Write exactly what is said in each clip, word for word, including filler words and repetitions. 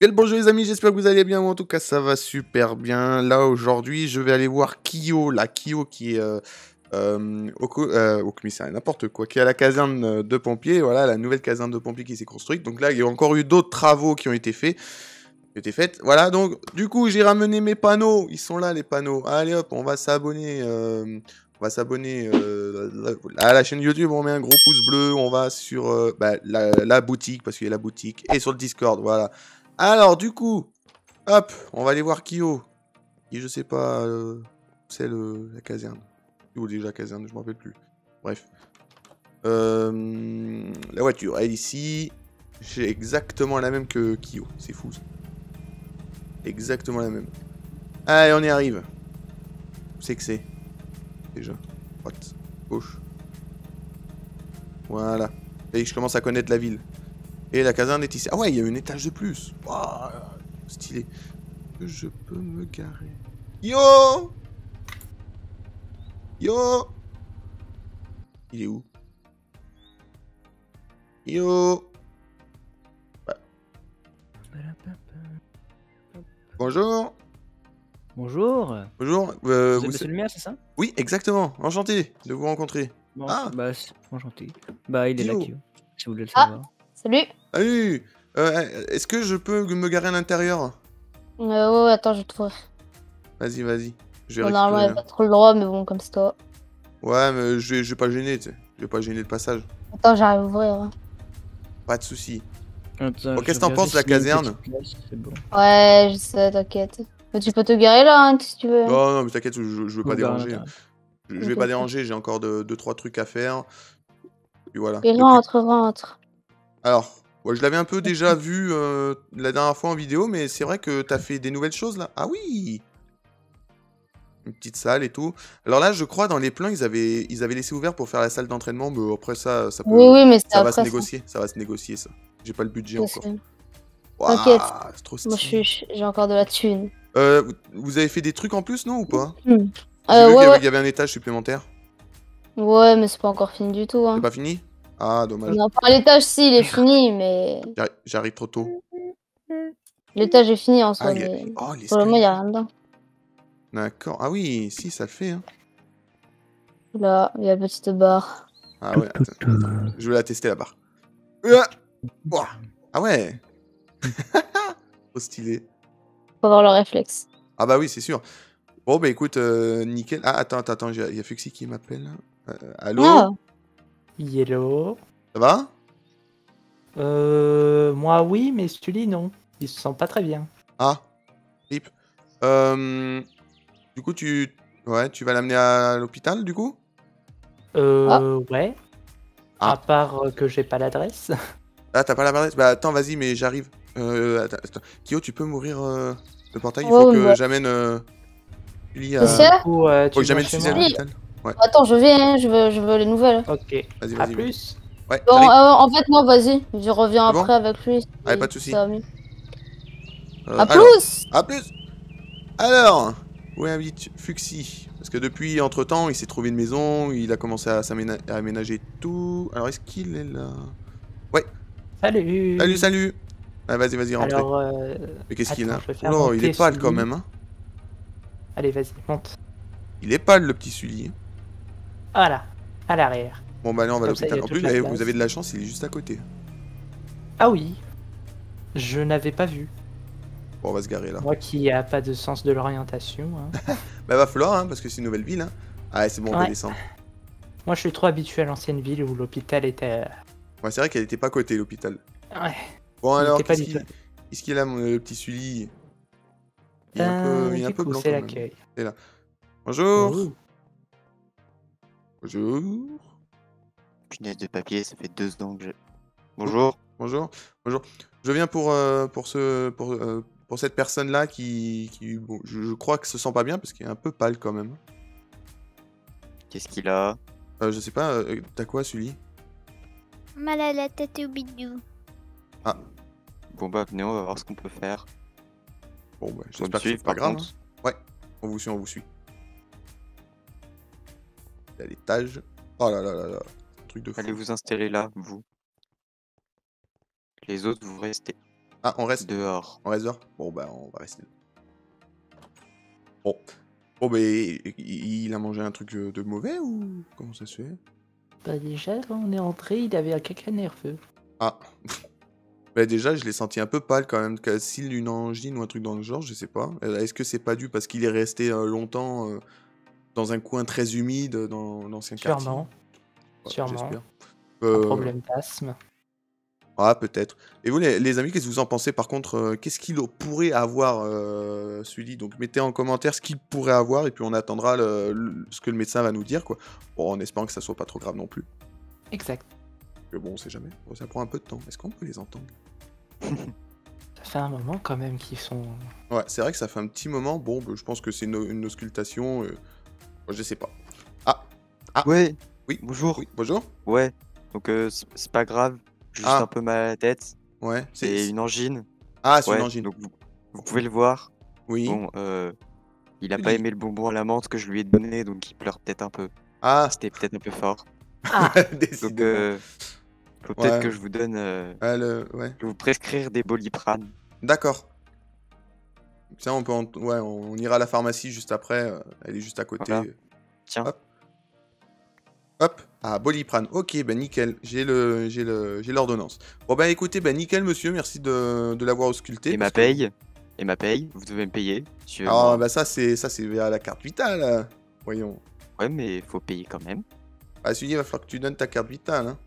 Bien le bonjour les amis, j'espère que vous allez bien, ou en tout cas ça va super bien. Là aujourd'hui je vais aller voir Kyo, la Kyo qui est euh, euh, au, co- euh, au commissariat, n'importe quoi, qui est à la caserne euh, de pompiers, voilà la nouvelle caserne de pompiers qui s'est construite. Donc là il y a encore eu d'autres travaux qui ont été faits, qui ont été faits. Voilà, donc du coup j'ai ramené mes panneaux, ils sont là les panneaux. Allez hop, on va s'abonner, euh, on va s'abonner euh, à la chaîne YouTube, on met un gros pouce bleu, on va sur euh, bah, la, la boutique, parce qu'il y a la boutique, et sur le Discord, voilà. Alors, du coup, hop, on va aller voir Kyo. Qui, je sais pas, euh, c'est le, la caserne. Ou déjà la caserne, je m'en rappelle plus. Bref. Euh, la voiture, elle est ici. J'ai exactement la même que Kyo. C'est fou, ça. Exactement la même. Allez, on y arrive. Où c'est que c'est déjà? Droite, gauche. Voilà. Et je commence à connaître la ville. Et la caserne est ici. Ah ouais, il y a un étage de plus. Wow, stylé. Je peux me garer. Yo! Yo! Il est où? Yo! Bah, bonjour! Bonjour. Bonjour. Euh, Vous vous êtes monsieur sa- le maire, c'est ça? Oui, exactement. Enchanté de vous rencontrer. Bon, Ah! bah, c'est- enchanté. Bah, il est là, Kyo! Kyo, si vous voulez le Ah, savoir. salut. Salut! Euh, est-ce que je peux me garer à l'intérieur? Euh, ouais, ouais, attends, je vais t'ouvrir. Vas-y, vas-y. Je vais Bon, normalement, récupérer il a un. pas trop le droit, mais bon, comme c'est toi. Ouais, mais je vais, je vais pas gêner, tu sais. Je vais pas gêner le passage. Attends, j'arrive à ouvrir. hein. Pas de soucis. Attends, Bon, je qu'est-ce que t'en regarde penses, la s'il y a une caserne? petite place, c'est bon. Ouais, je sais, t'inquiète. Mais tu peux te garer là, hein, si tu veux. hein. Non, non, mais t'inquiète, je, je veux pas Vous garez à déranger. l'intérieur. Je, je vais Ok, pas ok. déranger, j'ai encore deux, deux, trois trucs à faire. Puis voilà. Et Le plus- rentre, rentre. Alors, ouais, je l'avais un peu déjà vu euh, la dernière fois en vidéo, mais c'est vrai que t'as fait des nouvelles choses là. Ah oui! Une petite salle et tout. Alors là, je crois dans les plans, ils avaient, ils avaient laissé ouvert pour faire la salle d'entraînement, mais après ça, ça peut, Oui, oui, mais c'est ça va après se négocier, ça va se négocier ça. J'ai pas le budget ça. encore. c'est- Waouh, T'inquiète. c'est trop Moi, je stylé. suis, j'ai encore de la thune. Euh, vous- vous avez fait des trucs en plus, non, ou pas? Hmm. J'ai Euh, vu ouais, qu'il y avait, ouais. il y avait un étage supplémentaire. Ouais, mais c'est pas encore fini du tout. C'est Hein. pas fini? Ah, dommage. Non, enfin, l'étage, si, il est fini, mais. J'arri- J'arrive trop tôt. L'étage est fini en soi, Ah, il y a... mais. Oh, Pour le moment, il y a l'escalier. rien dedans. D'accord. Ah oui, si, ça le fait, hein. Là, il y a la petite barre. Ah ouais, attends, attends. Je vais la tester la barre. Ah, Ouah. Ah ouais. Trop stylé. Faut avoir le réflexe. Ah bah oui, c'est sûr. Bon bah écoute, euh, nickel. Ah attends, attends, attends, il y a Fuxi qui m'appelle. Euh, allô? Ah, Yellow. Ça va? Euh, moi oui, mais Sully non. Il se sent pas très bien. Ah, rip. Euh, du coup, tu... Ouais, tu vas l'amener à l'hôpital, du coup? Euh, ouais. Ah. À part euh, que j'ai pas l'adresse. Ah, t'as pas la adresse? Bah attends, vas-y, mais j'arrive. Euh, attends, attends. Kyo, tu peux m'ouvrir euh, le portail? Il Ouais, faut ouais, que ouais. j'amène... Euh, Sully C'est à... sûr? Du coup, euh, Faut tu que j'amène viens chez Suzy à moi. l'hôpital. Ouais, Attends, je viens, hein, je veux, je veux les nouvelles. Ok. vas-y, À vas-y. vas-y. plus. Ouais, Bon, t'arrives? euh, en fait, moi, vas-y, je reviens C'est bon après avec lui. Allez, si pas de soucis. ça va mieux. Euh, À alors, plus! à plus. Alors, où habite Fuxi? Parce que depuis, entre-temps, il s'est trouvé une maison, il a commencé à s'aména- à aménager tout. Alors, est-ce qu'il est là? Ouais, Salut. salut, salut. Ah, vas-y, vas-y, rentrez. Alors, euh, Mais qu'est-ce qu'il a? attends, je vais faire Oh, il monter est pâle quand Sully. même, hein. Allez, vas-y, monte. Il est pâle, le petit Sully. Voilà. À l'arrière. Bon, bah allez, on va à Comme ça, il y l'hôpital. a En toute plus, la eh, place. vous avez de la chance, il est juste à côté. Ah oui. Je n'avais pas vu. Bon, on va se garer là. Moi qui a pas de sens de l'orientation. hein. Bah, va falloir, hein, parce que c'est une nouvelle ville, hein. Ah, c'est bon, on va Ouais. descendre. Moi, je suis trop habitué à l'ancienne ville où l'hôpital était. Ouais, c'est vrai qu'elle était pas à côté, l'hôpital. Ouais. Bon, Il alors, était pas qu'est-ce du qu'il tout. qu'est-ce qu'il a, mon le petit Sully? Il est un peu, Euh, il est un du peu coup, blanc c'est quand même. l'accueil. Bonjour. Oh. Bonjour. Punaise de papier, ça fait deux ans que je... Bonjour. Bonjour. Bonjour. Je viens pour, euh, pour, ce, pour, euh, pour cette personne-là qui, qui bon, je, je crois que se sent pas bien parce qu'il est un peu pâle quand même. Qu'est-ce qu'il a? Euh, je sais pas, euh, t'as quoi, Sully? Mal à la tête au bidou. Ah, Bon bah venez, on va voir ce qu'on peut faire. bon, bah, Faut me j'espère que c'est suivre, pas par grave. contre. hein. Ouais, on vous suit, on vous suit. Il y a l'étage. Oh là là là là. Un truc de fou. Allez vous installer là, vous. Les autres, vous restez. Ah, on reste dehors. On reste dehors. Bon, bah, on va rester. Bon. Bon, bah, il il a mangé un truc de mauvais ou comment ça se fait? Bah déjà, quand on est entré, il avait un caca nerveux. Ah. Bah, déjà, je l'ai senti un peu pâle quand même. que- S'il a une angine ou un truc dans le genre, je sais pas. Euh, Est-ce que c'est pas dû parce qu'il est resté euh, longtemps euh, dans un coin très humide dans l'ancien quartier? Sûrement. Ouais, Sûrement. J'espère. Un Euh, problème d'asthme. Ah, peut-être. Et vous, les, les amis, qu'est-ce que vous en pensez par contre euh, Qu'est-ce qu'il pourrait avoir, euh, Sully? Donc, mettez en commentaire ce qu'il pourrait avoir et puis on attendra le- le- ce que le médecin va nous dire, quoi. Bon, en espérant que ça soit pas trop grave non plus. Exact. Mais bon, on sait jamais. Bon, ça prend un peu de temps. Est-ce qu'on peut les entendre? Ça fait un moment quand même qu'ils sont... Ouais, c'est vrai que ça fait un petit moment. Bon, bah, je pense que c'est une, une auscultation. euh, Je sais pas. Ah, Ah. Ouais. Oui. Bonjour. oui, bonjour. Ouais. Donc euh, c'est c'est pas grave. Juste Ah. un peu mal à la tête. Ouais, C'est une angine. Ah, c'est Ouais. une angine. Donc vous, vous pouvez le voir. Oui. Bon, euh, il a Oui. pas aimé le bonbon à la menthe que je lui ai donné, donc il pleure peut-être un peu. Ah, C'était peut-être un peu fort. Ah, Donc décidément. euh, faut peut-être Ouais. que je vous donne, euh, Ah, le- Ouais. je vais vous prescrire des Doliprane. D'accord. Ça, on peut, en- ouais, on ira à la pharmacie juste après. euh, Elle est juste à côté. Voilà. Tiens. Hop. Hop. Ah, Doliprane. Ok, bah nickel. J'ai le, j'ai le, j'ai l'ordonnance. Bon bah écoutez, bah nickel, monsieur. Merci de, de l'avoir ausculté. Et ma parce que- paye. Et ma paye. Vous devez me payer. Monsieur, Ah moi. bah ça c'est, ça c'est via la carte vitale. euh. Voyons. Ouais, mais faut payer quand même. Ah, celui il va falloir que tu donnes ta carte vitale. Hein.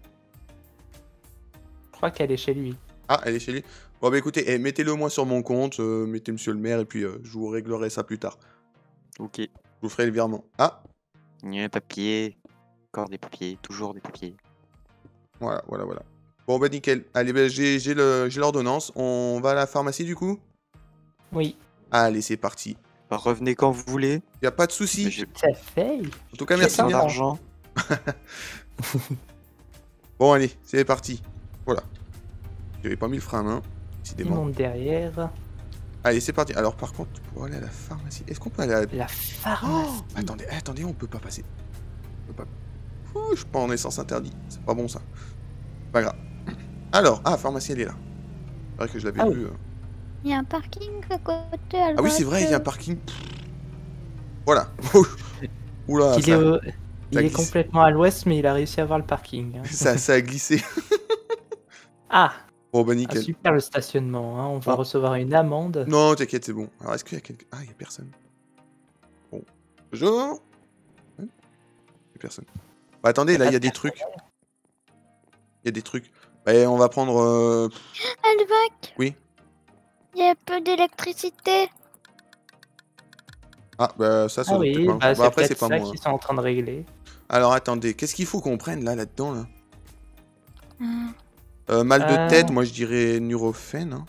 je crois qu'elle est chez lui. Ah, elle est chez lui. Bon bah écoutez, eh, mettez-le moi sur mon compte. euh, mettez monsieur le maire et puis euh, je vous réglerai ça plus tard. Ok. Je vous ferai le virement. Ah, Il y a un papier. Encore des papiers. Toujours des papiers. voilà, voilà, voilà. Bon bah nickel. Allez, bah, j'ai, j'ai, le, j'ai l'ordonnance. On va à la pharmacie du coup? Oui, Allez, c'est parti. Bah, revenez quand vous voulez. Y a pas de Mais souci. j'ai ça fait. En tout cas, j'ai merci pas besoin bien. d'argent. Bon, allez, c'est parti. Voilà. J'avais pas mis le frein à main, Il décidément. monte derrière. Allez, c'est parti. Alors, par contre, pour aller à la pharmacie, est-ce qu'on peut aller à la... La pharmacie. Oh, attendez, attendez, on peut pas passer. On peut pas... Ouh, je suis pas en essence interdit. C'est pas bon, ça. Pas grave. Alors, ah, pharmacie, elle est là. C'est vrai que je l'avais Ah vu. euh. Il y a un parking à côté. à Ah oui, c'est vrai, il y a un droite. parking. Voilà. Oula, il ça, est, au- il est glisse. complètement à l'ouest, mais il a réussi à voir le parking. hein. ça, ça a glissé. Ah, Bon, bah ah, nickel. super le stationnement. hein. On va Oh. recevoir une amende. Non, t'inquiète, c'est bon. Alors, est-ce qu'il y a quelqu'un... Ah, il y a personne. Bon. Bonjour. Hein, y a personne. Bah, attendez, là, il y a des trucs. Il y a des trucs. Bah, on va prendre... euh, Alvac. Oui. Il y a peu d'électricité. Ah, bah, ça, ça Ah doit oui, peut-être marcher. bah, Bah, c'est après, c'est peut-être pas ça moi. qu'ils sont en train de régler. Alors, attendez. Qu'est-ce qu'il faut qu'on prenne, là, là-dedans, là Hmm. Euh, Mal de Euh. tête, moi, je dirais Nurofen. Hein.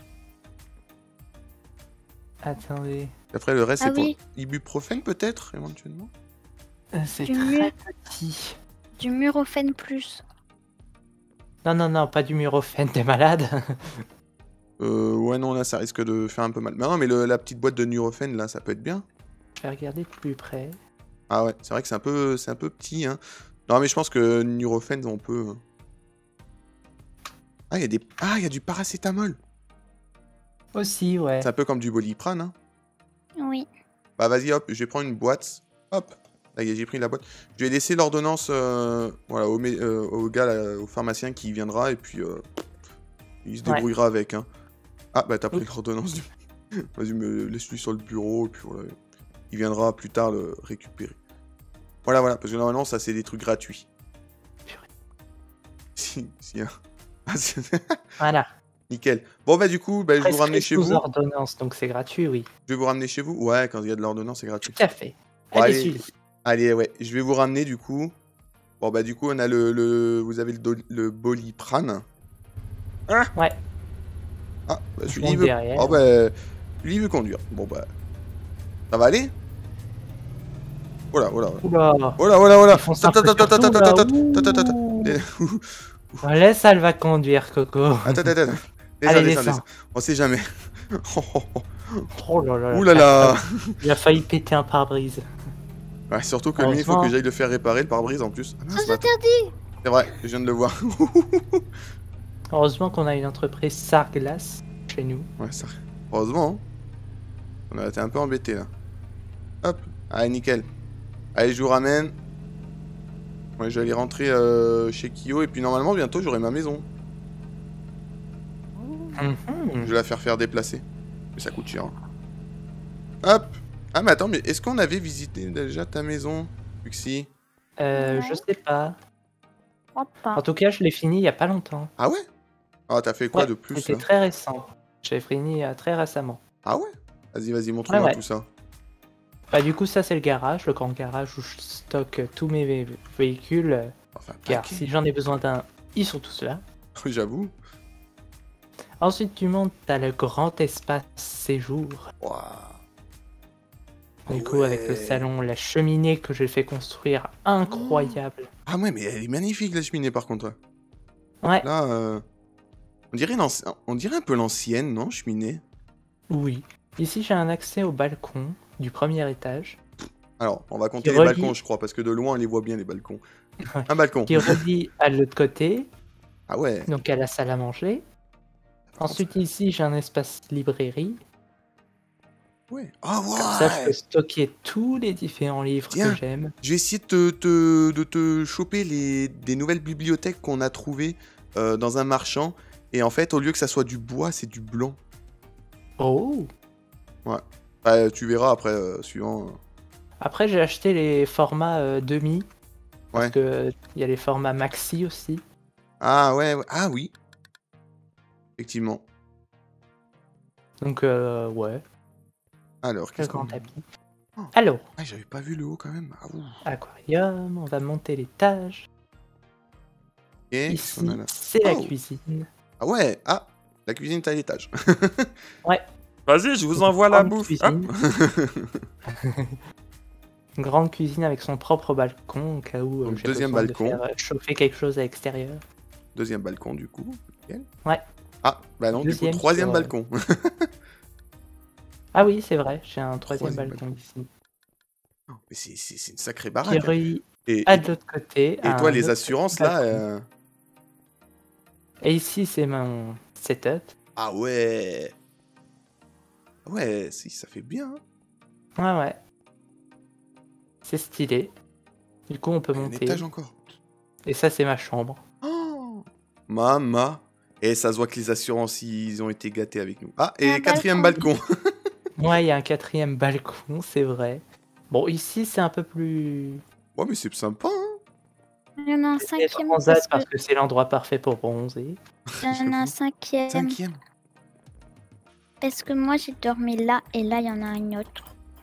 Attendez. Après, le reste, Ah c'est oui. pour... Ibuprofène, peut-être, éventuellement Euh, C'est Du très mieux. petit. Du Murophène plus. Non, non, non, pas du Murophène, t'es malade. Euh, ouais, non, là, ça risque de faire un peu mal. Mais non, mais le- la petite boîte de Nurofen, là, ça peut être bien. Je vais regarder de plus près. Ah ouais, c'est vrai que c'est un peu, c'est un peu petit, hein. Non, mais je pense que Nurofen, on peut... hein. Ah, il y a des... Ah, il y a du paracétamol. Aussi, ouais. C'est un peu comme du Doliprane, hein. Oui. Bah, vas-y, hop, je vais prendre une boîte. Hop. Là, j'ai pris la boîte. Je vais laisser l'ordonnance euh, voilà, au, mé- euh, au gars, là, au pharmacien qui viendra, et puis euh, il se Ouais. débrouillera avec, hein. Ah, bah, t'as pris Oups. l'ordonnance du... Vas-y, me laisse-lui sur le bureau, et puis voilà. Il viendra plus tard le récupérer. Voilà, voilà, parce que normalement, ça, c'est des trucs gratuits. Purée. Si, si, hein. Ah, c'est- Voilà. Nickel. Bon, bah, du coup, bah, je vais vous ramener Prescrit chez sous vous. ordonnance, donc c'est gratuit, oui. Je vais vous ramener chez vous. Ouais, quand il y a de l'ordonnance, c'est gratuit. Tout à fait. Bon, Allez, allez. Sully. Allez, ouais, je vais vous ramener du coup. Bon, bah, du coup, on a le. le... Vous avez le, do- le Doliprane. Ouais. Ah, bah, Je celui-là, monte il veut. derrière. Oh, bah, lui, il veut conduire. Bon, bah. Ça va aller? Voilà, voilà. Oula. Voilà, voilà, voilà. Ils font ça un Attends, peu attends, attends, sur tout, attends, là. attends, attends, attends, attends. Ouh. Eh, Laisse, elle va conduire, Coco. Attends, attends, attends. Descends, Allez, descends, descends. descends. On sait jamais. Oh, oh, oh. Oh là là. Ouh là là. Il a failli péter un pare-brise. Ouais, surtout que lui, il faut Heureusement. que j'aille le faire réparer, le pare-brise en plus. Ah, mince, Sans bah, interdit. c'est vrai, je viens de le voir. Heureusement qu'on a une entreprise Sarglass. chez nous. Ouais, ça. Heureusement, hein. On a été un peu embêtés là. Hop, allez, nickel. Allez, je vous ramène. Ouais, je vais aller rentrer euh, chez Kyo et puis normalement, bientôt, j'aurai ma maison. Mhm. Je vais la faire faire déplacer. Mais ça coûte cher. hein. Hop. Ah, mais attends, mais est-ce qu'on avait visité déjà ta maison, Uxie? Euh, Ouais. je sais pas. Je crois pas. En tout cas, je l'ai fini il y a pas longtemps. Ah ouais? Ah, t'as fait quoi Ouais, de plus C'était là? très récent. J'ai fini euh, très récemment. Ah ouais? Vas-y, vas-y, montre-moi Ouais, ouais. tout ça. Bah, du coup, ça, c'est le garage, le grand garage où je stocke euh, tous mes vé- véhicules. euh, Enfin, Car paquet. si j'en ai besoin d'un, ils sont tous là. J'avoue. Ensuite, tu montes, t'as le grand espace séjour. Waouh. Du coup, avec le Ouais. salon, la cheminée que j'ai fait construire, incroyable. Ah ouais, mais elle est magnifique la cheminée par contre. Ouais, Là, euh, on, dirait l'anci- on dirait un peu l'ancienne, non, cheminée? oui. Ici, j'ai un accès au balcon du premier étage Alors, on va compter Qui les relie- balcons, je crois, parce que de loin, on les voit bien, les balcons. Ouais. Un balcon. qui relie à l'autre côté, Ah ouais. donc à la salle à manger. Ensuite, ici, j'ai un espace librairie. Ouais. Ah Comme ça, je peux ouais. stocker tous les différents livres Tiens. que j'aime. Je vais essayer de te, te- de te choper les, des nouvelles bibliothèques qu'on a trouvées euh, dans un marchand. Et en fait, au lieu que ça soit du bois, c'est du blanc. Oh! Ah, tu verras après, euh, suivant. euh. Après, j'ai acheté les formats euh, demi. Parce Ouais. que il y a les formats maxi aussi. Ah ouais, ouais. Ah oui. Effectivement. Donc, euh, ouais, Alors, le qu'est-ce grand qu'on... tapis. Oh. Alors, Ah, j'avais pas vu le haut quand même. Ah, ouh. aquarium, on va monter l'étage. Ok, qu'est-ce Ici, qu'on a là? c'est la Oh. cuisine. Ah ouais. Ah, la cuisine est à l'étage. Ouais. Vas-y, je vous envoie la Grande bouffe. cuisine. Hop. Une grande cuisine avec son propre balcon, au cas où euh, Donc, j'ai deuxième besoin balcon. de faire euh, chauffer quelque chose à l'extérieur. Deuxième balcon, du coup. Nickel. Ouais. Ah, bah non, Deuxième du coup, troisième sur, euh, balcon. Ah oui, c'est vrai, j'ai un troisième, Troisième balcon ici. Mais c'est c'est- c'est une sacrée Qui baraque. hein. relie Et, à et- de l'autre côté. et à toi, un les autre assurances, petit là... balcon. euh, Et ici, c'est mon setup. Ah ouais. Ouais, si, ça fait bien. hein. Ouais, ouais. C'est stylé. Du coup, on peut Il y a un monter. étage encore. Et ça, c'est ma chambre. Oh Mama. Et ça se voit que les assurances, ils ont été gâtés avec nous. Ah, et Un quatrième balcon. Ouais, il y a un quatrième balcon, c'est vrai. Bon, ici, c'est un peu plus... Ouais, mais c'est sympa, hein. Il y en a un C'est cinquième transat parce parce que que c'est l'endroit parfait pour bronzer. il y en a un cinquième Cinquième. parce que moi j'ai dormi là et là il y en a un autre.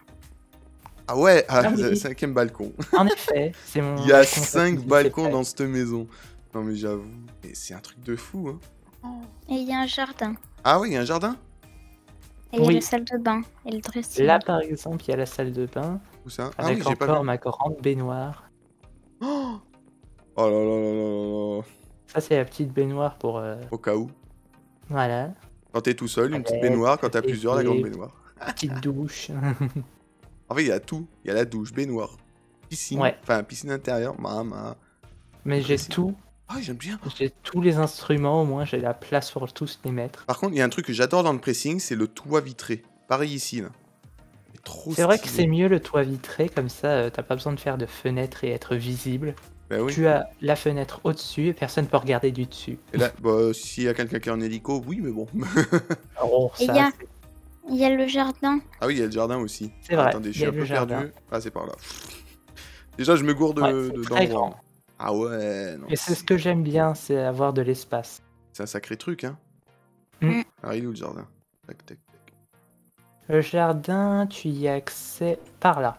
Ah ouais, ah, Ah oui. le cinquième balcon. En effet, c'est mon... Il y a balcon cinq favori, balcons c'est dans vrai. cette maison. Non, mais j'avoue. Et c'est un truc de fou, hein. Et il y a un jardin. Ah oui, il y a un jardin. Et il y a Oui. la salle de bain et le dressing. Là, par exemple, il y a la salle de bain Où ça? Ah avec oui, j'ai pas encore vu. ma grande baignoire. Oh oh là là là là là là. Ça, c'est la petite baignoire pour... euh, Au cas où. Voilà, Quand t'es tout seul, une petite Ouais, baignoire. Quand t'as et- plusieurs, la grande et- baignoire. petite douche. En fait, il y a tout. Il y a la douche, baignoire, piscine. Ouais. Enfin, piscine intérieure, mama. Mais j'ai Précis. tout. Ah, j'aime bien. J'ai tous les instruments, au moins j'ai la place pour tous les mettre. Par contre, il y a un truc que j'adore dans le pressing, c'est le toit vitré. Pareil ici, là. C'est trop C'est vrai que stylé. c'est mieux le toit vitré, comme ça euh, t'as pas besoin de faire de fenêtre et être visible. Bah oui. Tu as la fenêtre au-dessus et personne peut regarder du dessus. Et là, bah, s'il y a quelqu'un qui est en hélico, oui, mais bon. Oh, Et ça, il y a- c'est- Il y a le jardin. Ah oui, il y a le jardin aussi. C'est Ah, vrai, attendez, je il y suis a un le peu jardin. perdu. Ah, c'est par là. Déjà, je me gourde Ouais, de, c'est de- très d'endroits. grand. Ah ouais, non. Et c'est ce que j'aime bien, c'est avoir de l'espace. C'est un sacré truc, hein. Mm. Ah, il est où le jardin? Tac, tac, tac. Le jardin, tu y as accès par là.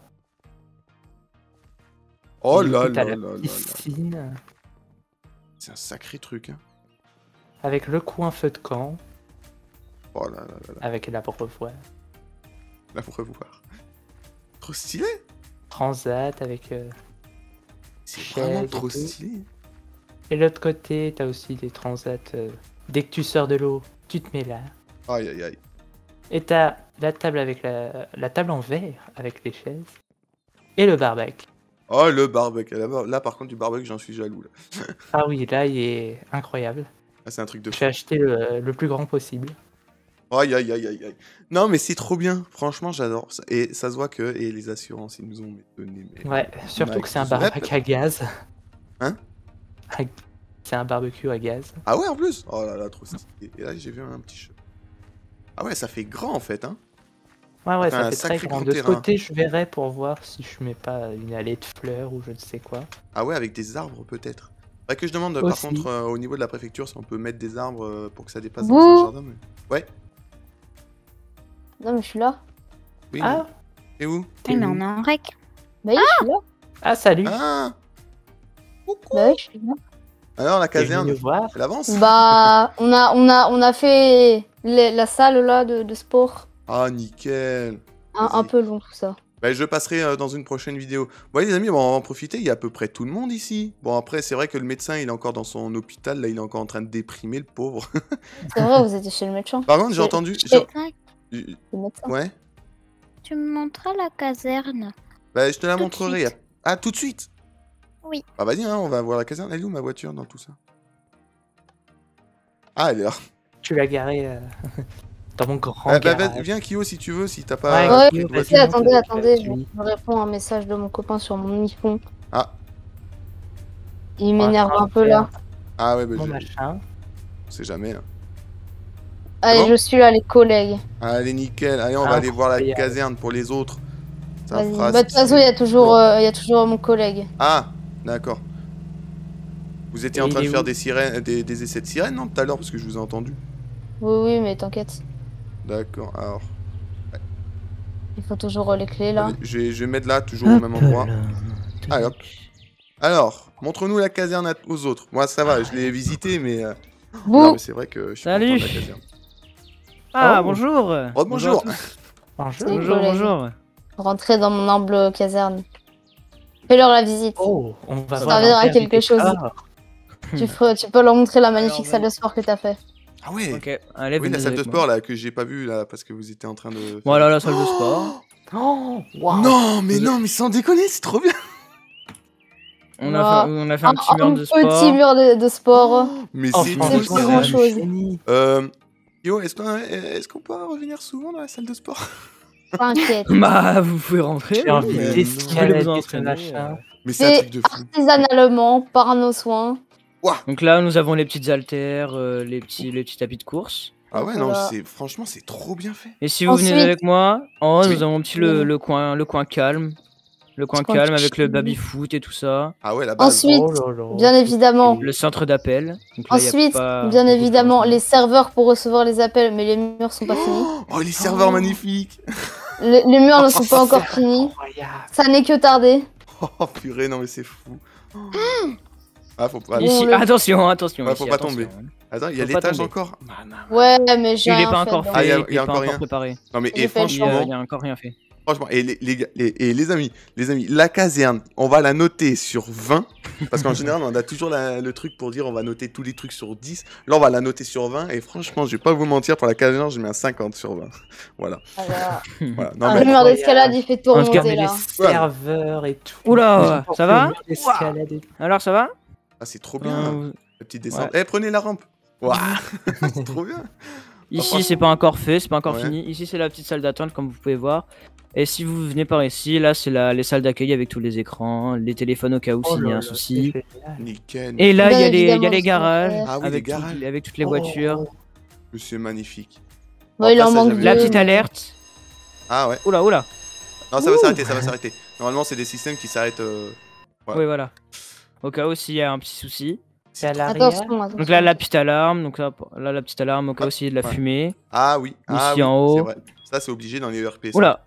Oh Du là coup, t'as là la là là là. piscine, C'est un sacré truc, hein. avec le coin feu de camp, Oh là là là là. avec l'abreuvoir. Là, pour revoir. Trop stylé. Transat, avec... euh, C'est Chaise vraiment et trop tout. stylé. Et de l'autre côté, t'as aussi des transats. euh, Dès que tu sors de l'eau, tu te mets là. Aïe, aïe, aïe. Et t'as la table avec la, la table en verre avec les chaises. Et le barbecue. Oh, le barbecue. Là, là, par contre, du barbecue, j'en suis jaloux, là. Ah oui, là, il est incroyable. Ah, c'est un truc de fou. J'ai acheté le, le plus grand possible. Aïe, aïe, aïe, aïe, aïe. Non, mais c'est trop bien. Franchement, j'adore. ça. Et ça se voit que et les assurances, ils nous ont donné. Mais... Ouais, surtout Mike, que c'est un vous aurez barbecue à gaz. Hein? C'est un barbecue à gaz. Ah ouais, en plus. Oh là là, trop stylé. Et là, j'ai vu un petit chat. Ah ouais, ça fait grand en fait, hein. Ouais, ouais, Enfin, ça un fait très sacré grand. grand De ce terrain. côté, je verrai pour voir si je mets pas une allée de fleurs ou je ne sais quoi. Ah ouais, avec des arbres peut-être. Faudrait que je demande, par Aussi. contre, euh, au niveau de la préfecture, si on peut mettre des arbres euh, pour que ça dépasse Bouh. dans un jardin. Mais... Ouais. Non, mais je suis là. Oui. Ah, Et où? Oui, mais on est en rec. Bah oui, je suis là. ah salut. Ah. Coucou. Bah oui, je suis là. Alors la T'es venu caserne, nous voir. elle avance? Bah, on a, on a, on a fait les- la salle là de, de sport. Ah nickel. Un, un Vas-y. peu long tout ça. Bah, je passerai euh, dans une prochaine vidéo. Bon les amis, bon, on va en profiter, il y a à peu près tout le monde ici. Bon après, c'est vrai que le médecin, il est encore dans son hôpital, là, il est encore en train de déprimer, le pauvre. C'est vrai, vous étiez chez le médecin. Par contre, j'ai C'est- entendu... c'est- j'ai- Rec, Le médecin. Ouais. tu me montreras la caserne. Bah, je te la Tout de montrerai. suite. Ah, tout de suite? Oui. Bah vas-y, hein, on va voir la caserne. Elle est où ma voiture dans tout ça? Ah, elle est là. Tu l'as garé euh, dans mon grand Ah, bah, va- garage. viens Kyo si tu veux, si t'as Ouais, pas... Ouais, pris de vas-y, voiture. Si, attendez, monte, attendez, je je, suis. je réponds à un message de mon copain sur mon iPhone. Ah, Il m'énerve Ah, un peu là. ah ouais, bah, Mon je... machin. on sait jamais. Hein. Allez, bon je suis là, les collègues. Allez, nickel. Allez, on va aller voir la Incroyable. caserne pour les autres. Ça Vas-y. fera Bah, de toute façon, il y a toujours, Bon. euh, il y a toujours mon collègue. Ah, d'accord. Vous étiez Et en train il de est faire où des sirènes, des, des essais de sirènes, non, tout à l'heure, parce que je vous ai entendu. Oui, oui, mais t'inquiète. D'accord, alors... Il faut toujours euh, les clés là. allez, je, vais, je vais mettre là, toujours au même endroit. Allez, hop. Alors, montre-nous la caserne à- aux autres. Moi, ça va, je l'ai visité, mais... euh, Non, Vous, mais c'est vrai que je suis Salut. content de la caserne. Ah, Oh. bonjour. Oh, bonjour. à tous. Bonjour. Oui. Bonjour, collègue. bonjour. rentrez dans mon humble caserne. Fais-leur la visite. Oh, on va Ça voir servira un à verre quelque des chose. décors. Tu, feras- tu peux leur montrer la magnifique Alors, salle de sport que t'as fait. Ah ouais. Ok, allez, Oui, venez la salle de avec moi. sport là que j'ai pas vue là parce que vous étiez en train de. faire Voilà des- la salle de sport. Oh, wow. Non, mais non, mais sans déconner, c'est trop bien. On a fait, on a fait un petit mur de sport. petit mur de, de sport. Mais Oh, c'est C'est trop pas stylé. grand chose. Fini. Euh, Yo, est-ce qu'on est qu'on peut revenir souvent dans la salle de sport? T'inquiète. Bah, vous pouvez rentrer. J'ai envie oui, mais d'escalader vous voulez vous ce entraîner, machin. euh. Mais c'est un C'est truc de fou. artisanalement, par nos soins. Donc là, nous avons les petites haltères, euh, les, petits, les petits tapis de course. Ah ouais, non, Voilà. c'est franchement, c'est trop bien fait. Et si vous venez Ensuite- avec moi, en haut, Oui. nous avons un petit le, Oui. le coin, le coin calme. Le coin Coin calme avec le chill. baby-foot et tout ça. Ah ouais, la base. Ensuite, Oh là là. bien évidemment. Le centre d'appel. Donc là, y a Ensuite, pas bien beaucoup de évidemment, changement. les serveurs pour recevoir les appels, mais les murs sont pas finis. Oh, les serveurs magnifiques. Les, les murs ne sont pas encore finis. Incroyable. Ça n'est que tardé. Oh purée, non mais c'est fou. Ah, faut pas. Bon, Ici, le- attention, attention. Ouais, ici, faut pas attention, tomber. hein. Attends, il y a Faut pas l'étage tomber. encore. Ouais, mais j'ai Il est rien pas fait encore dedans. fait, Ah, y a- il y a est pas encore encore rien. préparé. Non mais J'ai et fait le Il y a, franchement, il y a encore rien fait. franchement, et les, les, gars- et, et les amis, les amis, la caserne, on va la noter sur vingt. Parce qu'en général, on a toujours la- le truc pour dire on va noter tous les trucs sur dix. Là, on va la noter sur vingt. Et franchement, je vais pas vous mentir, pour la caserne, je mets un cinquante sur vingt. Voilà. Alors, voilà. Non, un mais... mur d'escalade, il fait tout En tout cas, remonter Mais les là. serveurs et tout. Oula, Pour ça que va le mur d'escalade et tout. Alors, ça va Ah, c'est trop bien. Euh, La petite descente. Eh, prenez la rampe. Waouh, c'est trop bien. Ici, c'est pas encore fait, c'est pas encore Ouais. fini. Ici, c'est la petite salle d'attente, comme vous pouvez voir. Et si vous venez par ici, là, c'est la, les salles d'accueil avec tous les écrans, les téléphones au cas où Oh s'il y là a un là, souci. c'est génial. Nickel. Et là, il y, Bien a les- il y a évidemment, les ce qu'on garages fait. Ah oui, les avec, garages. tout- avec toutes les voitures. Mais c'est magnifique. Bon, il Après, en ça, manque j'avais- La deux. petite mais- alerte. Ah ouais. Oula, oula. Non, ça va Ouh. s'arrêter, ça va s'arrêter. Normalement, c'est des systèmes qui s'arrêtent. euh, Ouais. Oui, voilà. Au cas où s'il y a un petit souci. C'est à l'arrière. Attention, attention. Donc là, la petite alarme. Donc là, là la petite alarme au cas où s'il y a de la Ouais. fumée. Ah oui. Ah Ici oui, en haut. c'est vrai. Ça, c'est obligé dans les E R P. ça. Oula.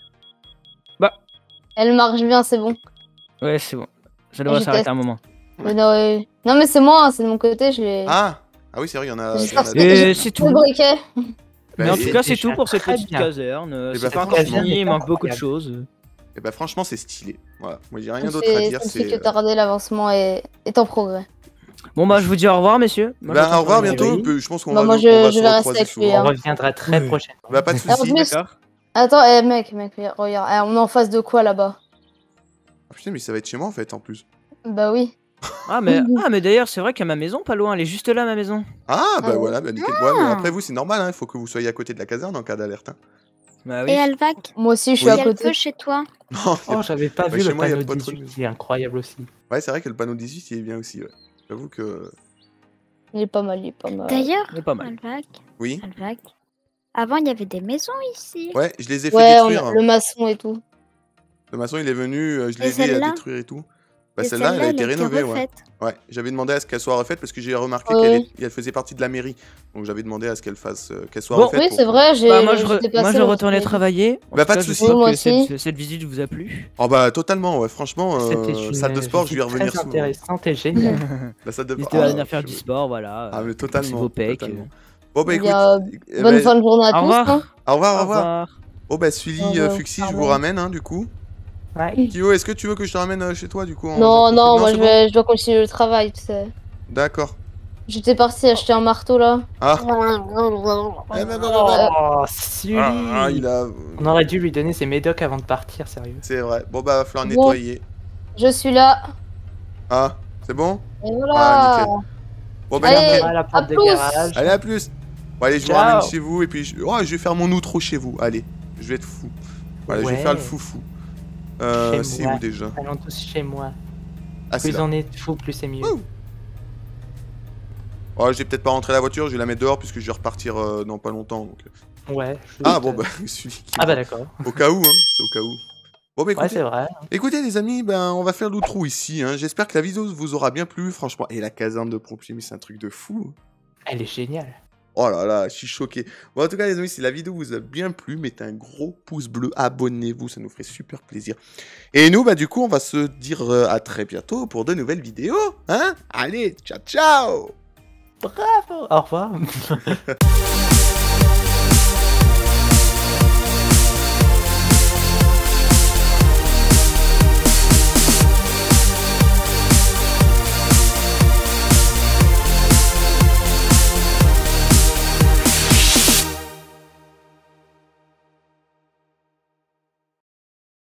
Elle marche bien, c'est bon. Ouais, c'est bon. Ça devrait je s'arrêter teste. un moment. Mais non, ouais. Non, mais c'est moi, hein, c'est de mon côté, je l'ai. Ah. Ah oui, c'est vrai, il y en a. J'ai il y en a sorti- deux. Et j'ai c'est tout le tout. briquet. Mais Bah, en et- tout cas, c'est déjà tout pour cette très petite bien. caserne. Euh, Eh C'est bah, pas encore franchement- fini, il manque beaucoup de Incroyable. choses. Et bah, franchement, c'est stylé. Voilà. Moi, j'ai rien Ça d'autre à fait- dire. ça ne fait C'est. que tarder, l'avancement est... est en progrès. Bon, bah, je vous dis au revoir, messieurs. Moi, Bah, j'attends au revoir que vous bientôt. m'envoyiez. On peut- Je pense qu'on Bah, va, moi, nous- je- on va je se vais rester recroiser avec lui, souvent. hein. On reviendra très Oui. prochainement. Bah, pas de Alors, soucis. mais- D'accord. Attends, eh, mec, mec, regarde, eh, on est en face de quoi là-bas? Ah, putain, mais ça va être chez moi en fait, en plus. Bah oui. Ah, mais, ah, mais d'ailleurs, c'est vrai qu'il y a ma maison pas loin. Elle est juste là, ma maison. Ah, bah Ah ouais. voilà, bah nickel. Ouais, mais après vous, c'est normal, hein, il faut que vous soyez à côté de la caserne en cas d'alerte. Hein. Bah Et oui. Alvac, Moi aussi, je suis Oui. il à y a le côté. feu chez toi. Non, y a- Oh, j'avais pas Ouais, vu chez le moi, y a panneau pas trop de dix-huit, maisons. il est incroyable aussi. ouais, c'est vrai que le panneau dix-huit, il est bien aussi, ouais. J'avoue que... Il est pas mal, il est pas mal. D'ailleurs, Il est pas mal. Alvac, Oui. Alvac, avant il y avait des maisons ici. Ouais, je les ai fait Ouais, on détruire. a le maçon et tout. Le maçon, il est venu, euh, je Et l'ai aidé à celle-là détruire et tout. Bah Et celle-là, elle a été elle rénovée, ouais. refaite. Ouais, j'avais demandé à ce qu'elle soit refaite parce que j'ai remarqué Ouais. qu'elle est- elle faisait partie de la mairie. Donc j'avais demandé à ce qu'elle fasse, euh, qu'elle soit Bon. refaite. Oui, pour c'est que- vrai, j'ai. Bah, moi, je, re- j'étais moi, passée je dans retournais ce- travailler. En Bah, tout pas de cas, soucis. j'espère Oui, moi que cette, aussi. cette visite vous a plu. Oh bah totalement, ouais, franchement, C'était euh, une salle de sport, je vais y visite revenir très souvent. intéressante et géniale. La salle de N'hésitez Ah, pas à venir faire je- du sport, voilà. Ah mais C'est totalement, vos pecs. totalement. Bon bah Il écoute, y a- eh Bonne ben, fin de journée à Au tous. revoir. hein. au revoir, au Au revoir. revoir. Bon bah Sully, Au euh, revoir, Fuxi, je pardon. vous ramène hein, du coup. Ouais. Kyo, est-ce que tu veux que je te ramène euh, chez toi du coup en- Non, en- non, moi c'est je, bon vais, je dois continuer le travail, tu sais. D'accord. J'étais parti acheter un marteau là. Ah. Eh ben, ben, ben, ben. Oh, Sully. Ah, il a... On aurait dû lui donner ses médocs avant de partir, sérieux. C'est vrai. Bon bah va falloir Bon. nettoyer. Je suis là. Ah, c'est bon. Et Ah, voilà. nickel. Bon bah Allez. nickel. À la porte à de plus. garage. Allez, à plus. Bon, allez, je vous Ciao. ramène chez vous et puis je... Oh, je vais faire mon outro chez vous. Allez, je vais être fou. Voilà, je vais Ouais. faire le foufou. Euh, Chez c'est moi. où déjà? Allons tous chez moi. Ah, c'est Plus là. on est fou, plus c'est mieux. Ouh. Oh, je vais peut-être pas rentrer la voiture, je vais la mettre dehors puisque je vais repartir euh, dans pas longtemps. Donc... Ouais. juste, Ah bon euh, bah, celui qui... Ah bah d'accord. Au cas où, hein, c'est au cas où. Bon bah Ouais, écoutez, c'est vrai. écoutez les amis, ben on va faire l'outro ici. Hein. J'espère que la vidéo vous aura bien plu, franchement. Et la caserne de pompiers, mais c'est un truc de fou. Elle est géniale. Oh là là, je suis choqué. Bon, en tout cas, les amis, si la vidéo vous a bien plu, mettez un gros pouce bleu, abonnez-vous, ça nous ferait super plaisir. Et nous, bah, du coup, on va se dire euh, à très bientôt pour de nouvelles vidéos. Hein? Allez, ciao, ciao! Bravo. Au revoir.